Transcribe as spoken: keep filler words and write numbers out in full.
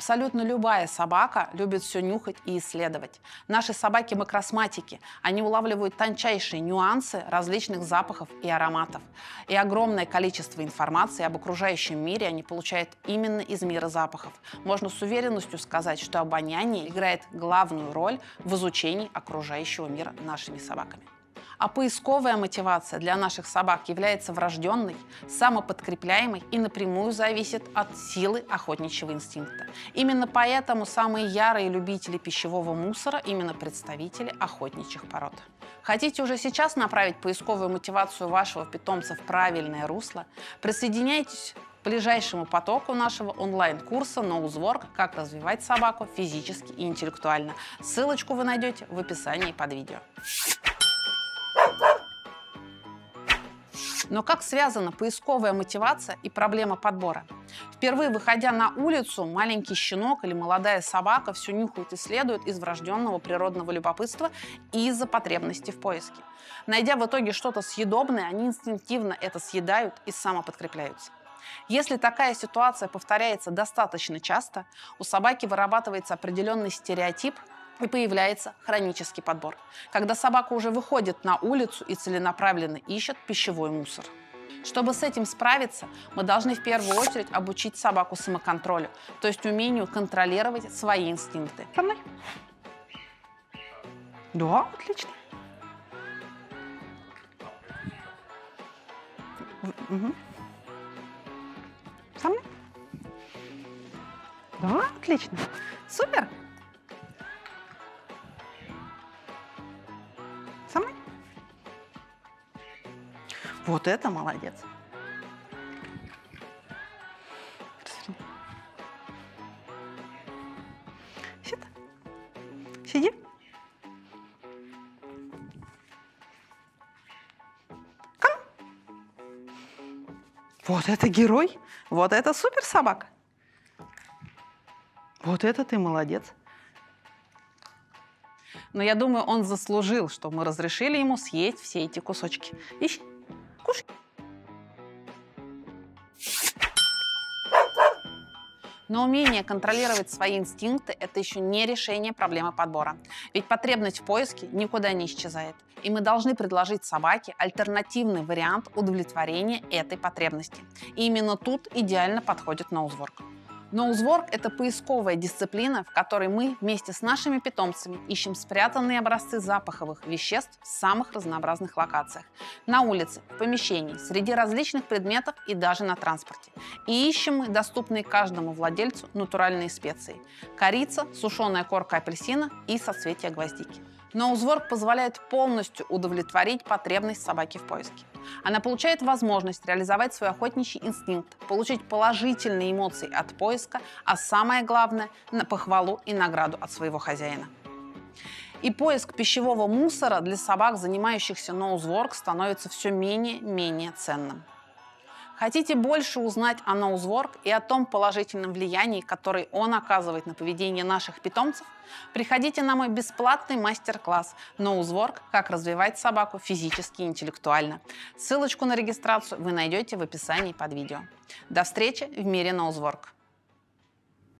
Абсолютно любая собака любит все нюхать и исследовать. Наши собаки-макросматики, они улавливают тончайшие нюансы различных запахов и ароматов. И огромное количество информации об окружающем мире они получают именно из мира запахов. Можно с уверенностью сказать, что обоняние играет главную роль в изучении окружающего мира нашими собаками. А поисковая мотивация для наших собак является врожденной, самоподкрепляемой и напрямую зависит от силы охотничьего инстинкта. Именно поэтому самые ярые любители пищевого мусора именно представители охотничьих пород. Хотите уже сейчас направить поисковую мотивацию вашего питомца в правильное русло? Присоединяйтесь к ближайшему потоку нашего онлайн-курса Ноузворк «Как развивать собаку физически и интеллектуально». Ссылочку вы найдете в описании под видео. Но как связана поисковая мотивация и проблема подбора? Впервые выходя на улицу, маленький щенок или молодая собака все нюхают и исследуют из врожденного природного любопытства и из-за потребности в поиске. Найдя в итоге что-то съедобное, они инстинктивно это съедают и самоподкрепляются. Если такая ситуация повторяется достаточно часто, у собаки вырабатывается определенный стереотип, и появляется хронический подбор, когда собака уже выходит на улицу и целенаправленно ищет пищевой мусор. Чтобы с этим справиться, мы должны в первую очередь обучить собаку самоконтролю, то есть умению контролировать свои инстинкты. Со мной? Да, отлично. Угу. Со мной? Да, отлично. Супер. Со мной? Вот это молодец. Сюда. Сиди. Кам. Вот это герой. Вот это супер собака. Вот это ты молодец. Но я думаю, он заслужил, что мы разрешили ему съесть все эти кусочки. Ищи, кушай. Но умение контролировать свои инстинкты – это еще не решение проблемы подбора. Ведь потребность в поиске никуда не исчезает. И мы должны предложить собаке альтернативный вариант удовлетворения этой потребности. И именно тут идеально подходит Ноузворк. Ноузворк – это поисковая дисциплина, в которой мы вместе с нашими питомцами ищем спрятанные образцы запаховых веществ в самых разнообразных локациях. На улице, в помещении, среди различных предметов и даже на транспорте. И ищем мы доступные каждому владельцу натуральные специи – корица, сушеная корка апельсина и соцветия гвоздики. Ноузворк позволяет полностью удовлетворить потребность собаки в поиске. Она получает возможность реализовать свой охотничий инстинкт, получить положительные эмоции от поиска, а самое главное – на похвалу и награду от своего хозяина. И поиск пищевого мусора для собак, занимающихся Ноузворк, становится все менее-менее ценным. Хотите больше узнать о Ноузворк и о том положительном влиянии, которое он оказывает на поведение наших питомцев? Приходите на мой бесплатный мастер-класс «Ноузворк. Как развивать собаку физически и интеллектуально». Ссылочку на регистрацию вы найдете в описании под видео. До встречи в мире Ноузворк!